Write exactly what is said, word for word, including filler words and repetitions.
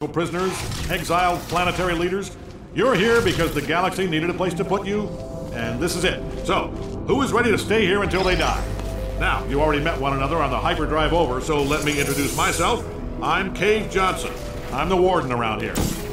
prisoners, exiled planetary leaders. You're here because the galaxy needed a place to put you, and this is it. So, who is ready to stay here until they die? Now, you already met one another on the hyperdrive over, so let me introduce myself. I'm Cave Johnson. I'm the warden around here.